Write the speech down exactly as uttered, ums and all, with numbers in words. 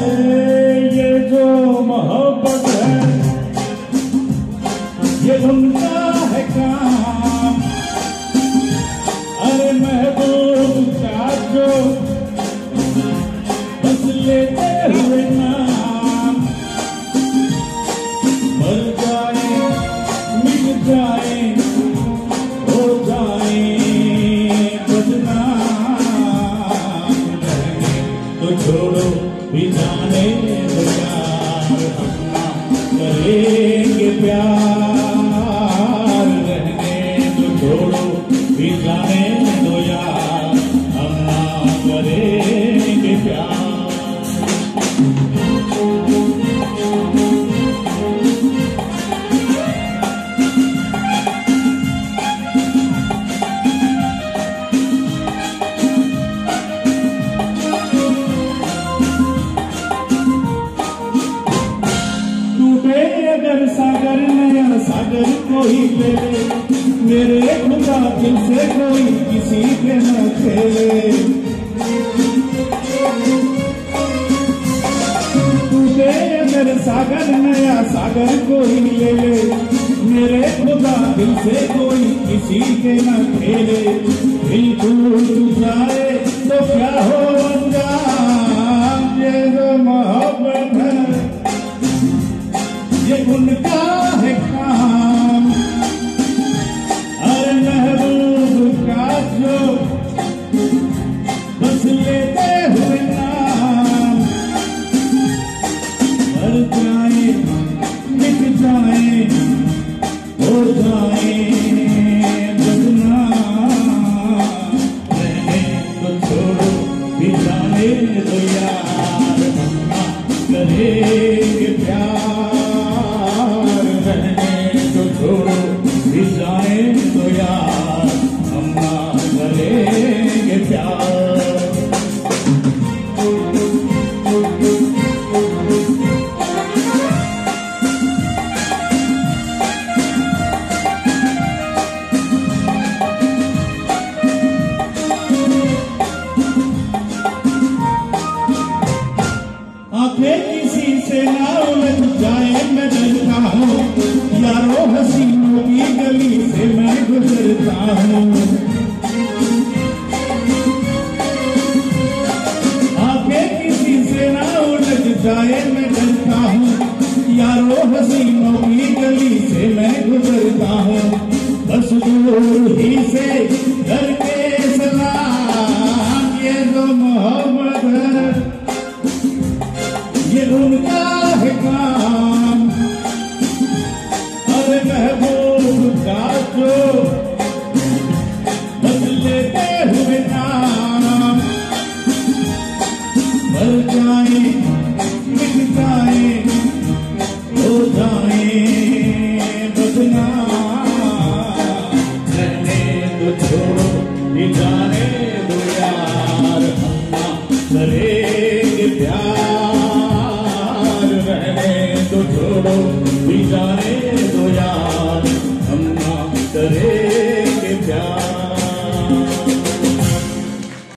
ये जो मोहब्बत है ये उनका है काम। अरे महबूब का जो बस लेते हुए नाम, मर जाए मिट जाए हो जाए बदनाम, तो छोड़ो भी जाने दो यार, हम ना करेंगे प्यार। रहने तो छोड़ो भी जाने दो यार, हम ना करेंगे प्यार। अगर सागर नया सागर कोई ले ले, मेरे खुदा दिल से कोई किसी के न खेले। टूटे अगर सागर नया सागर कोई ले ले, मेरे खुदा दिल से कोई किसी के न खेले। दिल टूट जाए तो क्या हो अंजाम, ये जो मोहब्बत है ये उनका है काम। अरे महबूब का जो बस लेते हुए नाम, मर जाए मिट जाए हो जाए बदनाम। रहने तो छोड़ो भी जाने दो यार, हम ना करेंगे प्यार। रहने तो छोड़ो भी जाए तो यार, हम ना करेंगे प्यार। आंखें किसी से ना उलझ जाए मैं डरता हूँ, यारों हसीनों की गली से मैं गुजरता हूँ। आंखें किसी से ना उलझ जाए मैं डरता हूँ, यारों हसीनों की गली से मैं गुजरता हूँ। बस दूर ही से करके सलाम, ये जो मोहब्बत है ये उनका है काम। अरे महबूब का जो बस लेते हुए नाम, मर जाए मिट जाए हो जाए बदनाम। रहने तो छोड़ो भी जाने दो यार, हम ना करेंगे प्यार। रहने तो छोड़ो भी जाने दो यार,